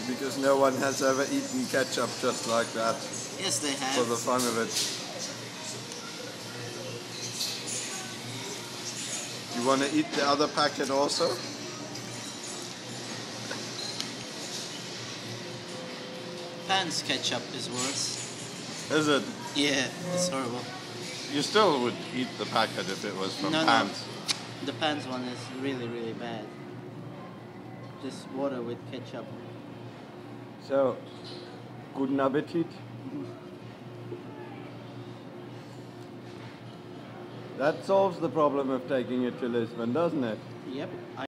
Because no one has ever eaten ketchup just like that. Yes, they have. For the fun of it. You want to eat the other packet also? Pan's ketchup is worse. Is it? Yeah, it's horrible. You still would eat the packet if it was from No. Pan's. The Pan's one is really, really bad. Just water with ketchup. So, guten Appetit. That solves the problem of taking it to Lisbon, doesn't it? Yep.